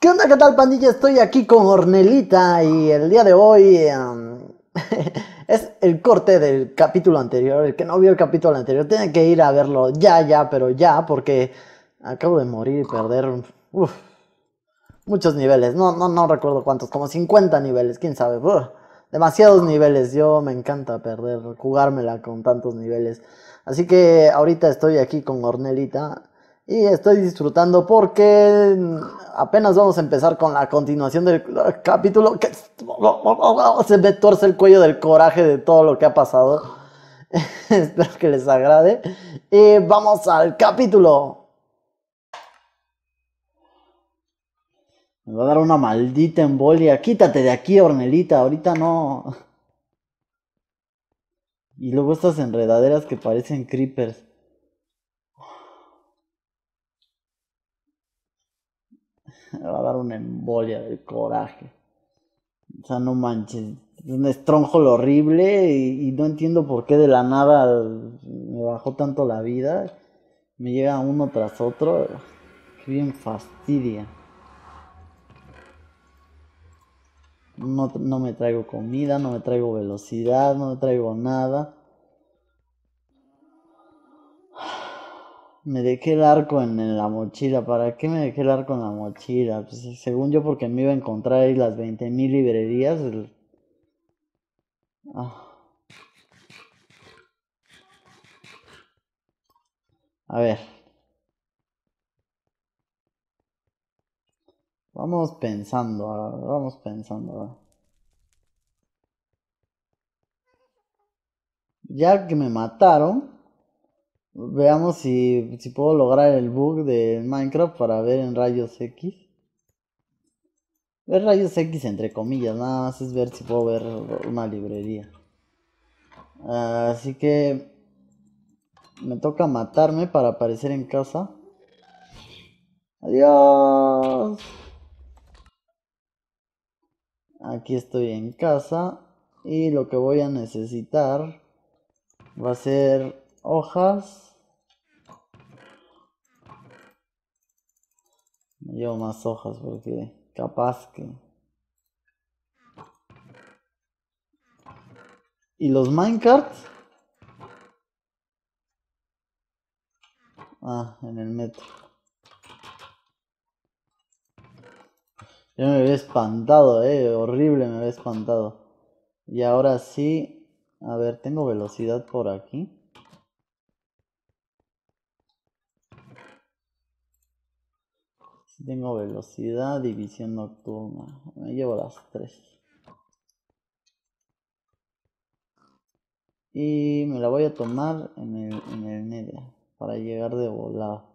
¿Qué onda? ¿Qué tal, pandilla? Estoy aquí con Ornelita y el día de hoy es el corte del capítulo anterior. El que no vio el capítulo anterior tiene que ir a verlo ya, pero ya, porque acabo de morir y perder uf, muchos niveles. No recuerdo cuántos, como 50 niveles, quién sabe. Demasiados niveles. Yo me encanta perder, jugármela con tantos niveles. Así que ahorita estoy aquí con Ornelita. Y estoy disfrutando porque apenas vamos a empezar con la continuación del capítulo. Que se me tuerce el cuello del coraje de todo lo que ha pasado. Espero que les agrade. Y vamos al capítulo. Me va a dar una maldita embolia. Quítate de aquí, Ornelita. Ahorita no. Y luego estas enredaderas que parecen creepers. Me va a dar una embolia del coraje. O sea, no manches. Es un Stronghold horrible y no entiendo por qué de la nada me bajó tanto la vida. Me llega uno tras otro. Que bien fastidia. No me traigo comida, no me traigo velocidad, no me traigo nada. Me dejé el arco en la mochila. ¿Para qué me dejé el arco en la mochila? Pues, según yo, porque me iba a encontrar ahí las 20.000 librerías. Ah. A ver. Vamos pensando, vamos pensando. Ya que me mataron, veamos si puedo lograr el bug de Minecraft para ver en rayos X. Ver rayos X entre comillas, nada más es ver si puedo ver una librería. Así que me toca matarme para aparecer en casa. Adiós. Aquí estoy en casa y lo que voy a necesitar va a ser hojas. Me llevo más hojas porque capaz que... ¿Y los minecarts? Ah, en el metro. Yo me había espantado, horrible me había espantado. Y ahora sí, a ver, tengo velocidad por aquí. Sí tengo velocidad, división nocturna. Me llevo las tres. Y me la voy a tomar en el Nether para llegar de volada.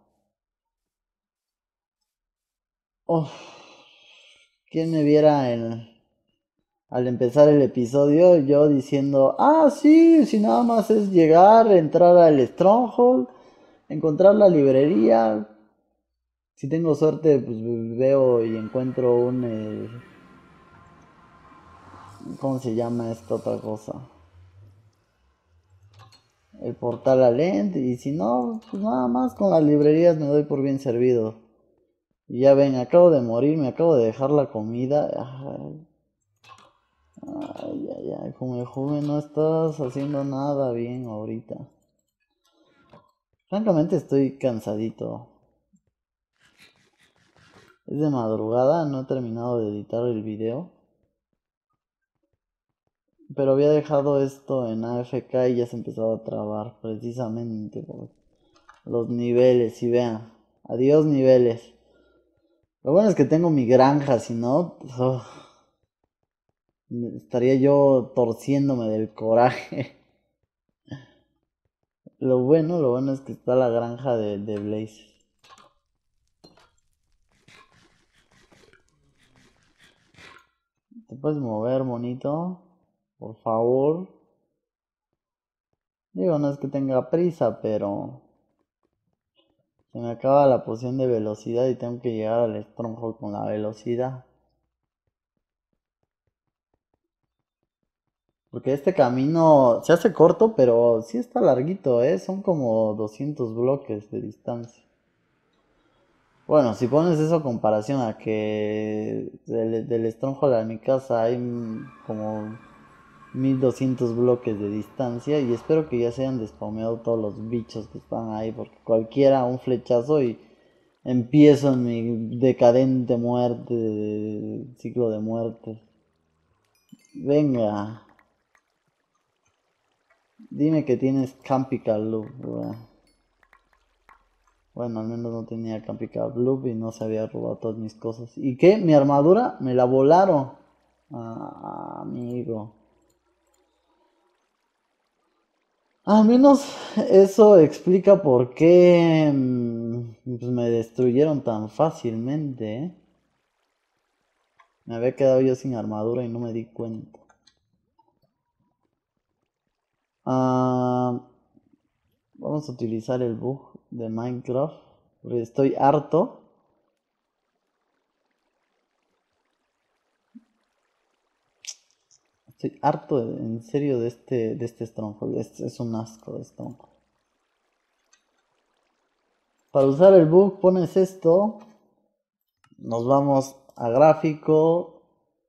Uf, ¿quién me viera al empezar el episodio yo diciendo, ah, sí, si nada más es llegar, entrar al Stronghold, encontrar la librería? Si tengo suerte, pues veo y encuentro ¿cómo se llama esta otra cosa? El portal al End. Y si no, pues nada más con las librerías me doy por bien servido. Y ya ven, acabo de morir, me acabo de dejar la comida. Ay, como joven no estás haciendo nada bien ahorita. Francamente estoy cansadito. Es de madrugada, no he terminado de editar el video. Pero había dejado esto en AFK y ya se empezaba a trabar precisamente por los niveles. Y vean, adiós niveles. Lo bueno es que tengo mi granja, si no, estaría yo torciéndome del coraje. Lo bueno es que está la granja de Blaze. ¿Te puedes mover, monito? Por favor. Digo, no es que tenga prisa, pero se me acaba la poción de velocidad y tengo que llegar al Stronghold con la velocidad. Porque este camino se hace corto, pero sí está larguito, ¿eh? Son como 200 bloques de distancia. Bueno, si pones eso a comparación a que del Stronghold a mi casa hay como 1200 bloques de distancia y espero que ya se hayan despaumeado todos los bichos que están ahí porque cualquiera un flechazo y empiezo en mi decadente muerte, ciclo de muerte. Venga, dime que tienes Campical Loop. Bueno, al menos no tenía Campical Loop y no se había robado todas mis cosas. ¿Y qué? Mi armadura me la volaron. Ah, amigo. Al menos eso explica por qué pues me destruyeron tan fácilmente, ¿eh? Me había quedado yo sin armadura y no me di cuenta. Ah, vamos a utilizar el bug de Minecraft. Porque estoy harto. Estoy harto en serio de este Stronghold. Es un asco de Stronghold. Para usar el bug pones esto. Nos vamos a gráfico.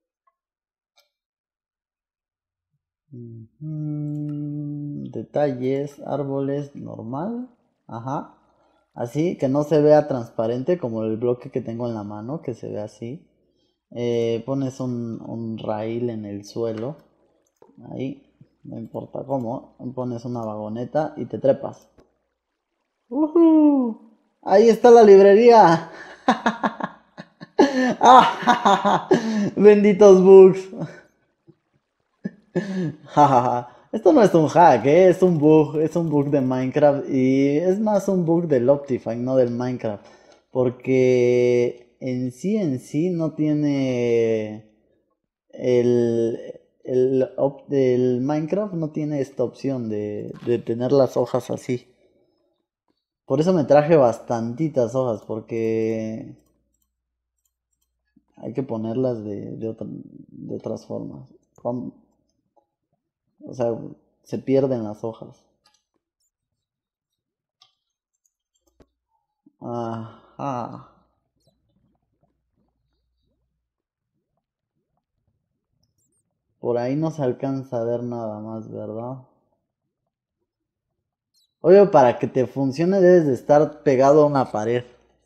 Detalles, árboles, normal. Ajá. Así, que no se vea transparente como el bloque que tengo en la mano, que se ve así. Pones un rail en el suelo. Ahí, no importa cómo. Pones una vagoneta y te trepas. Ahí está la librería. ¡Ah! Benditos bugs. Esto no es un hack, es un bug de Minecraft y es más un bug del Optifine, no del Minecraft, porque en sí no tiene el Minecraft no tiene esta opción de tener las hojas así. Por eso me traje bastantitas hojas, porque hay que ponerlas de otras formas. O sea, se pierden las hojas. Ajá. Por ahí no se alcanza a ver nada más, ¿verdad? Obvio, para que te funcione debes de estar pegado a una pared.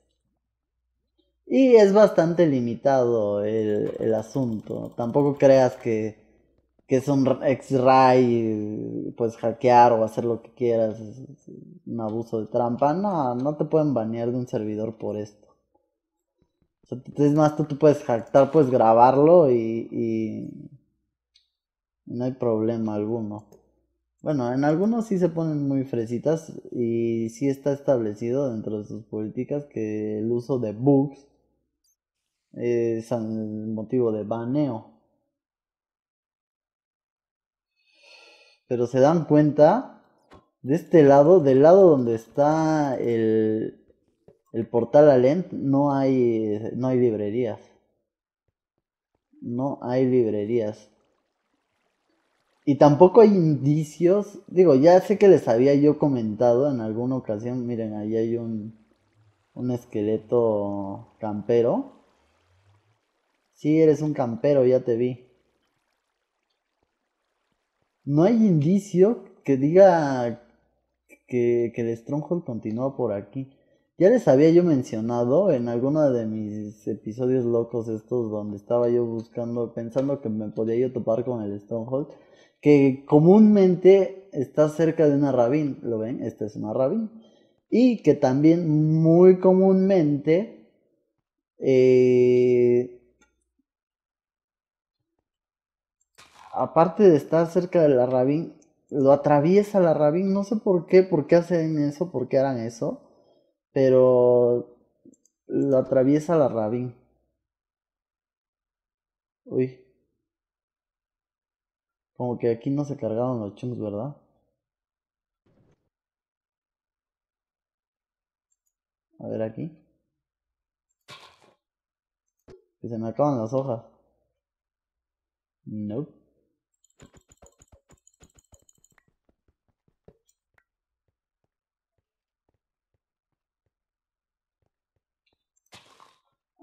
Y es bastante limitado el asunto. Tampoco creas que es un X-Ray, puedes hackear o hacer lo que quieras. Es un abuso de trampa. No, no te pueden banear de un servidor por esto. O sea, es más, tú puedes hackear, puedes grabarlo y no hay problema alguno. Bueno, en algunos sí se ponen muy fresitas y sí está establecido dentro de sus políticas que el uso de bugs es el motivo de baneo. Pero se dan cuenta, de este lado, del lado donde está el portal Alent, no hay librerías. No hay librerías. Y tampoco hay indicios, digo, ya sé que les había yo comentado en alguna ocasión, miren, ahí hay un esqueleto campero. Sí, eres un campero, ya te vi. No hay indicio que diga que el Stronghold continúa por aquí. Ya les había yo mencionado en alguno de mis episodios locos estos donde estaba yo buscando, pensando que me podía yo topar con el Stronghold, que comúnmente está cerca de una ravine, ¿lo ven? Esta es una ravine. Y que también muy comúnmente eh, aparte de estar cerca de la Rabin, lo atraviesa la Rabin. No sé por qué hacen eso, por qué harán eso, pero lo atraviesa la Rabin. Uy, como que aquí no se cargaron los chunks, ¿verdad? A ver aquí, que se me acaban las hojas. Nope.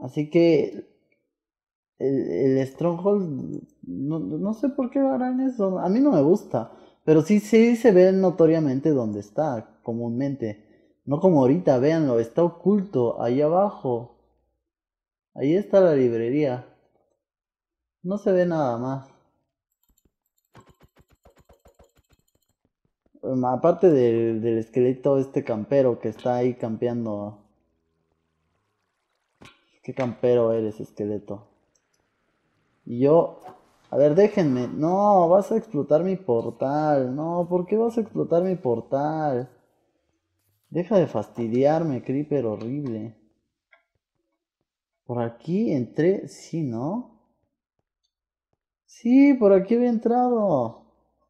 Así que el Stronghold, no sé por qué harán eso. A mí no me gusta. Pero sí se ve notoriamente donde está, comúnmente. No como ahorita, véanlo, está oculto, ahí abajo. Ahí está la librería. No se ve nada más. Aparte del esqueleto este campero que está ahí campeando. ¿Qué campero eres, esqueleto? Y yo... A ver, déjenme. No, vas a explotar mi portal. No, ¿por qué vas a explotar mi portal? Deja de fastidiarme, creeper horrible. Por aquí entré... Sí, ¿no? Sí, por aquí había entrado.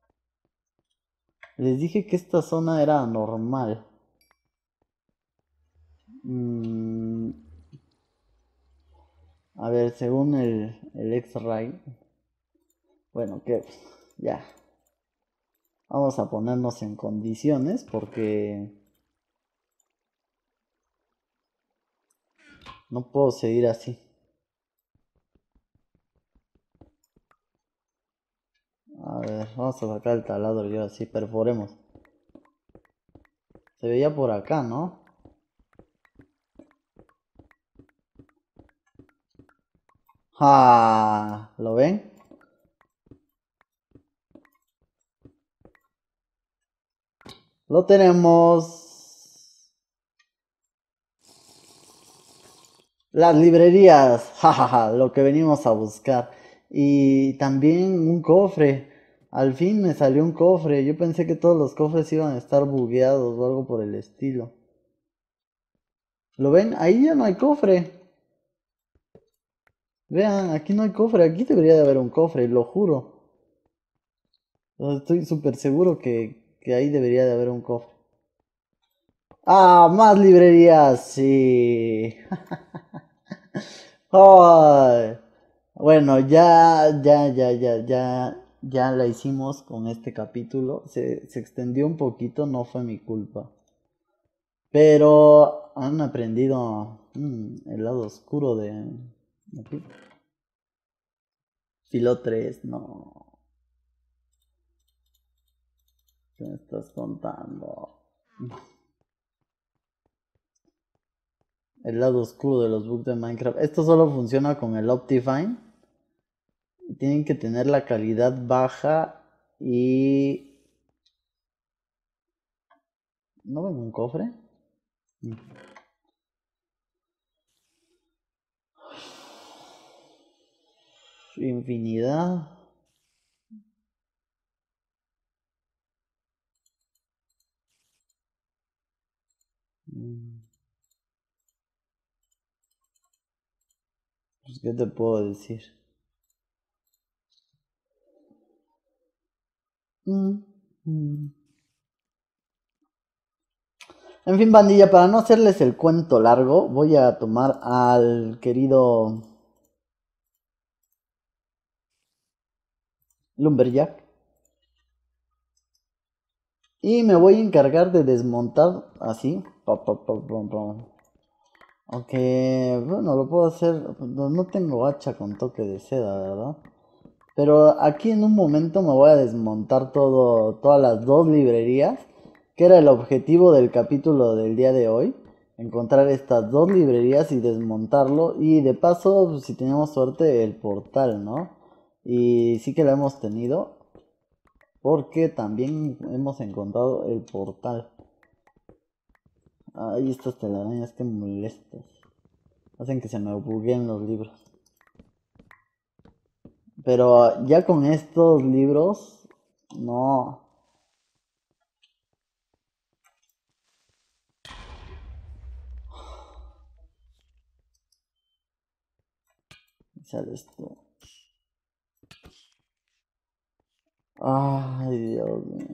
Les dije que esta zona era normal. Mm, a ver, según el X-Ray. Bueno, que ya. Vamos a ponernos en condiciones porque no puedo seguir así. A ver, vamos a sacar el taladro y ahora sí, perforemos. Se veía por acá, ¿no? ¡Ah! ¿Lo ven? Lo tenemos. Las librerías, jajaja, lo que venimos a buscar. Y también un cofre. Al fin me salió un cofre. Yo pensé que todos los cofres iban a estar bugueados o algo por el estilo. ¿Lo ven? Ahí ya no hay cofre. Vean, aquí no hay cofre. Aquí debería de haber un cofre, lo juro. Estoy súper seguro que ahí debería de haber un cofre. ¡Ah! ¡Más librerías! Sí. Ay. Bueno, ya la hicimos con este capítulo. Se extendió un poquito, no fue mi culpa. Pero han aprendido el lado oscuro de... aquí. Filo 3, no. ¿Qué me estás contando? El lado oscuro de los bugs de Minecraft. Esto solo funciona con el Optifine. Tienen que tener la calidad baja y... ¿No ven un cofre? Mm. Infinidad. Mm, Pues, ¿qué te puedo decir? Mm, mm. En fin, bandilla, para no hacerles el cuento largo, voy a tomar al querido Lumberjack y me voy a encargar de desmontar así. Aunque, bueno, lo puedo hacer. No tengo hacha con toque de seda, ¿verdad? Pero aquí en un momento me voy a desmontar todas las dos librerías, que era el objetivo del capítulo del día de hoy. Encontrar estas dos librerías y desmontarlo. Y de paso, pues, si tenemos suerte, el portal, ¿no? Y sí que lo hemos tenido, porque también hemos encontrado el portal. Ay, estas telarañas que molestas. Hacen que se me bugueen los libros. Pero ya con estos libros, no. Sales tú. Ay, Dios mío.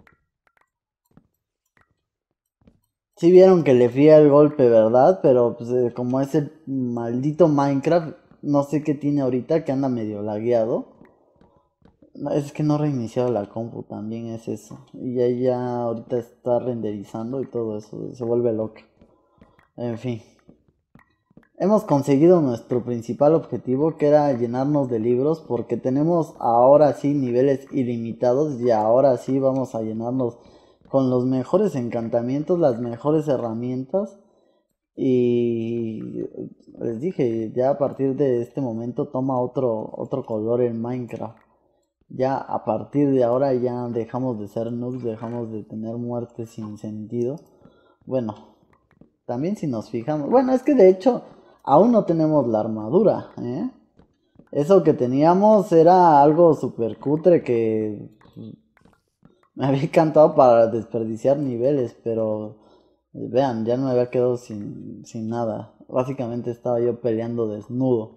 Sí vieron que le fui al golpe, ¿verdad? Pero pues, como ese maldito Minecraft, no sé qué tiene ahorita, que anda medio lagueado. No, es que no he reiniciado la compu, también es eso. Y ya ahorita está renderizando y todo eso, se vuelve loco. En fin. hemos conseguido nuestro principal objetivo, que era llenarnos de libros, porque tenemos ahora sí niveles ilimitados y ahora sí vamos a llenarnos con los mejores encantamientos, las mejores herramientas. Y les dije, ya a partir de este momento toma otro color en Minecraft. Ya a partir de ahora ya dejamos de ser noobs, dejamos de tener muertes sin sentido. Bueno, también si nos fijamos, bueno, es que de hecho aún no tenemos la armadura, ¿eh? Eso que teníamos era algo super cutre que me había encantado para desperdiciar niveles, pero vean, ya no me había quedado sin nada. Básicamente estaba yo peleando desnudo.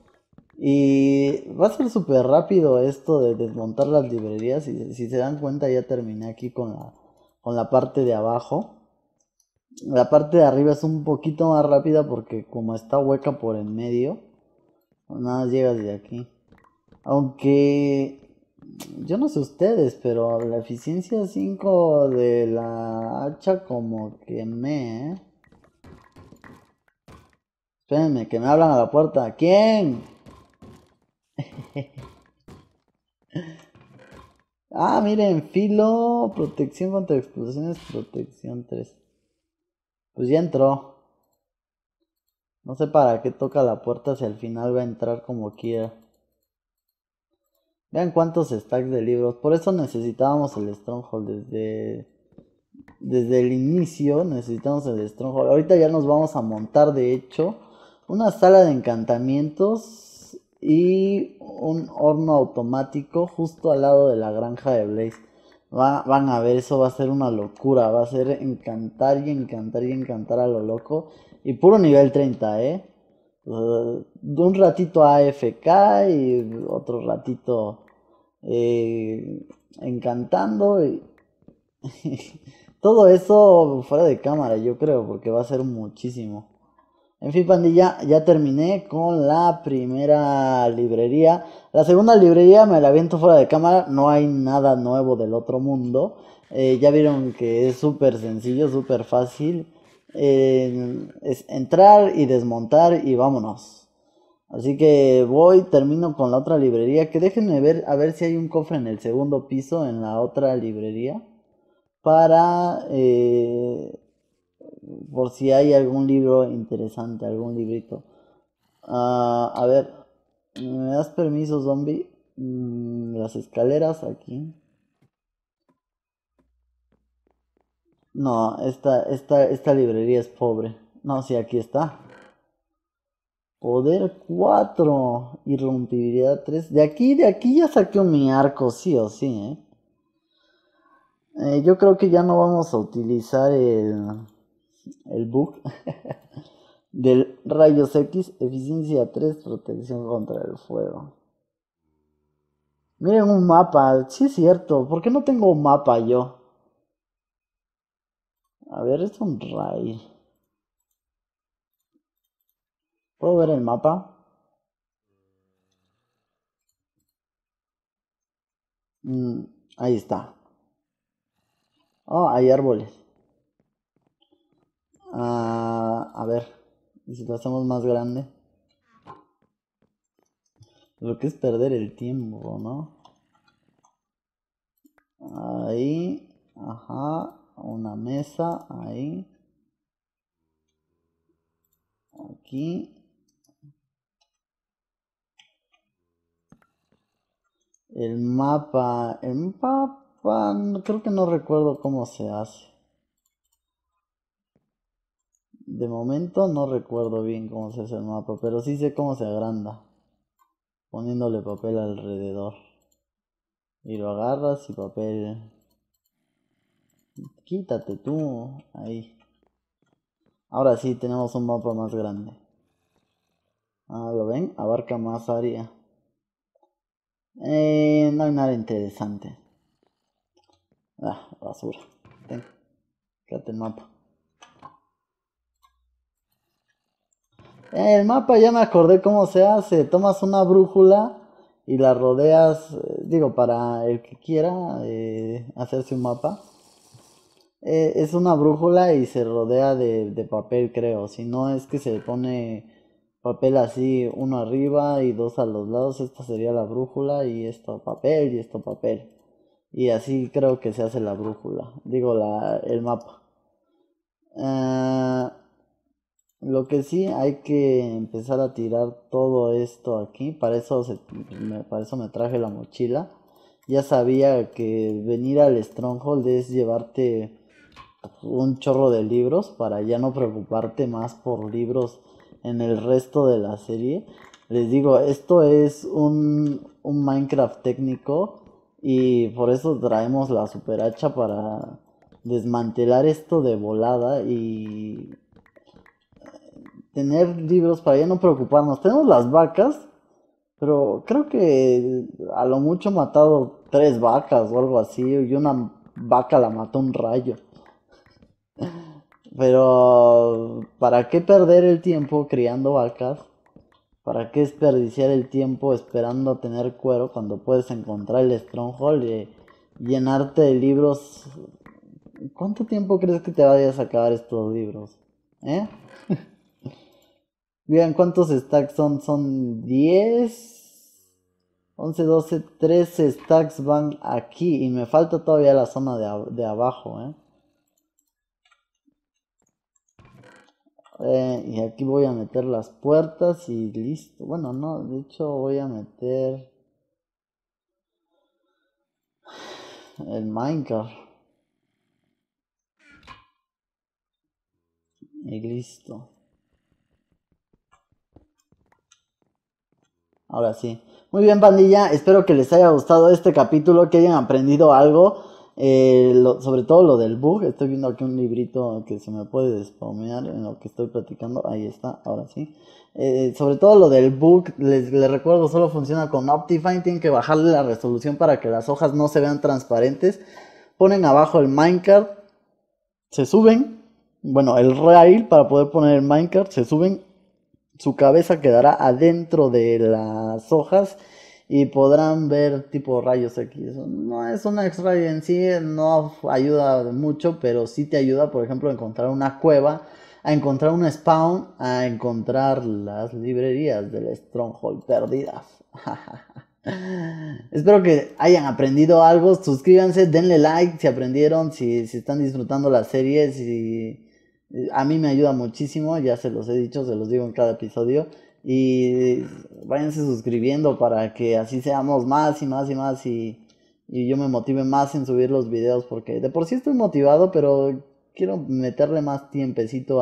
Y va a ser súper rápido esto de desmontar las librerías. Y si se dan cuenta, ya terminé aquí con la parte de abajo. La parte de arriba es un poquito más rápida porque como está hueca por en medio, nada más llegas de aquí. Aunque yo no sé ustedes, pero la eficiencia 5 de la hacha como que ¿eh? Espérenme, que me hablan a la puerta. ¿Quién? Ah, miren, filo, protección contra explosiones, protección 3. Pues ya entró. No sé para qué toca la puerta si al final va a entrar como quiera. Vean cuántos stacks de libros. Por eso necesitábamos el Stronghold desde el inicio. Necesitamos el Stronghold. Ahorita ya nos vamos a montar, de hecho, una sala de encantamientos y un horno automático justo al lado de la granja de Blaze. Van a ver, eso va a ser una locura. Va a ser encantar y encantar y encantar a lo loco. Y puro nivel 30, ¿eh? Un ratito AFK y otro ratito encantando. Y todo eso fuera de cámara, yo creo, porque va a ser muchísimo. En fin, pandilla, ya terminé con la primera librería. La segunda librería me la aviento fuera de cámara. No hay nada nuevo del otro mundo. Ya vieron que es súper sencillo, súper fácil. Es entrar y desmontar y vámonos. Así que voy, termino con la otra librería. Que déjenme ver, a ver si hay un cofre en el segundo piso, en la otra librería. Para por si hay algún libro interesante, algún librito. A ver, ¿me das permiso, zombie? Las escaleras aquí. No, esta librería es pobre. No, sí, aquí está. Poder 4, irrompibilidad 3. De aquí ya saqué mi arco, sí o sí, ¿eh? Yo creo que ya no vamos a utilizar el bug del rayos X, eficiencia 3, protección contra el fuego. Miren un mapa, sí es cierto, ¿por qué no tengo un mapa yo? A ver, es un ray. ¿Puedo ver el mapa? Ahí está. Oh, hay árboles. A ver, ¿y si lo hacemos más grande? Lo que es perder el tiempo, ¿no? Ahí, ajá, una mesa, ahí, aquí. El mapa, creo que no recuerdo cómo se hace. De momento no recuerdo bien cómo se hace el mapa, pero sí sé cómo se agranda. Poniéndole papel alrededor. Y lo agarras y papel. Quítate tú. Ahí. Ahora sí tenemos un mapa más grande. Ah, ¿lo ven? Abarca más área. No hay nada interesante. Ah, basura. Ten, quédate el mapa. El mapa ya me acordé cómo se hace. Tomas una brújula y la rodeas, digo, para el que quiera hacerse un mapa. Es una brújula y se rodea de papel, creo. Si no es que se pone papel así, uno arriba y dos a los lados. Esta sería la brújula y esto papel y esto papel. Y así creo que se hace la brújula, digo el mapa. Ah, lo que sí hay que empezar a tirar todo esto aquí. Para eso me traje la mochila. Ya sabía que venir al Stronghold es llevarte un chorro de libros para ya no preocuparte más por libros en el resto de la serie. Les digo, esto es un Minecraft técnico y por eso traemos la super hacha para desmantelar esto de volada y tener libros para ya no preocuparnos. Tenemos las vacas, pero creo que a lo mucho he matado 3 vacas o algo así y una vaca la mató un rayo. Pero, ¿para qué perder el tiempo criando vacas? ¿Para qué desperdiciar el tiempo esperando a tener cuero cuando puedes encontrar el Stronghold y llenarte de libros? ¿Cuánto tiempo crees que te vayas a acabar estos libros? ¿Eh? Vean cuántos stacks son. Son 10, 11, 12, 13 stacks van aquí. Y me falta todavía la zona de abajo, ¿eh? Y aquí voy a meter las puertas y listo. Bueno, no, de hecho voy a meter el Minecraft. Y listo. Ahora sí. Muy bien, pandilla. Espero que les haya gustado este capítulo, que hayan aprendido algo. Sobre todo lo del bug. Estoy viendo aquí un librito que se me puede despaumear en lo que estoy platicando. Ahí está, ahora sí. Sobre todo lo del bug, les recuerdo, solo funciona con Optifine. Tienen que bajarle la resolución para que las hojas no se vean transparentes. Ponen abajo el Minecraft. Se suben. Bueno, el rail para poder poner el Minecraft. Se suben. Su cabeza quedará adentro de las hojas y podrán ver tipo rayos X. No es una X-ray en sí, no ayuda mucho, pero sí te ayuda, por ejemplo, a encontrar una cueva, a encontrar un spawn, a encontrar las librerías del Stronghold perdidas. Espero que hayan aprendido algo. Suscríbanse, denle like si aprendieron, si están disfrutando la serie, si a mí me ayuda muchísimo, ya se los he dicho, se los digo en cada episodio. Y váyanse suscribiendo para que así seamos más y más y más y yo me motive más en subir los videos porque de por sí estoy motivado, pero quiero meterle más tiempecito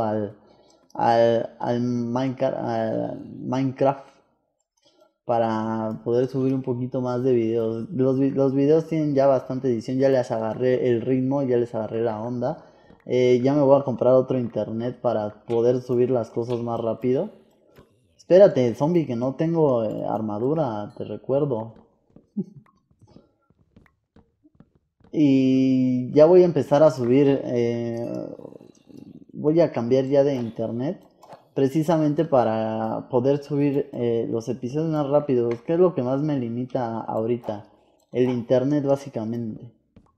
al Minecraft para poder subir un poquito más de videos. Los videos tienen ya bastante edición, ya les agarré el ritmo, ya les agarré la onda. Ya me voy a comprar otro internet para poder subir las cosas más rápido. Espérate, zombie, que no tengo armadura, te recuerdo. Y ya voy a empezar a subir, voy a cambiar ya de internet precisamente para poder subir los episodios más rápidos, que es lo que más me limita ahorita, el internet básicamente.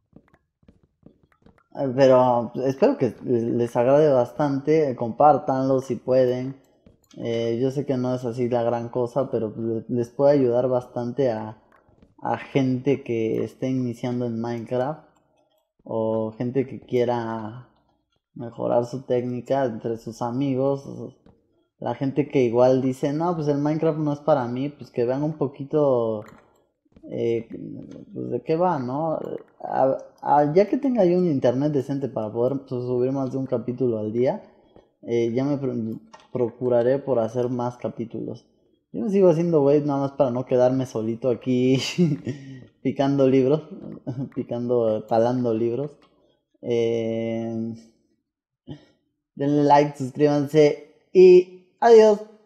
Pero espero que les agrade bastante, compártanlo si pueden. Yo sé que no es así la gran cosa, pero les puede ayudar bastante a gente que esté iniciando en Minecraft o gente que quiera mejorar su técnica entre sus amigos. La gente que igual dice, no, pues el Minecraft no es para mí, pues que vean un poquito eh, pues de qué va, ¿no? Ya que tenga yo un internet decente para poder pues, subir más de un capítulo al día, ya me procuraré por hacer más capítulos. Yo me sigo haciendo wave nada más para no quedarme solito aquí picando libros, talando libros. Eh, denle like, suscríbanse y adiós.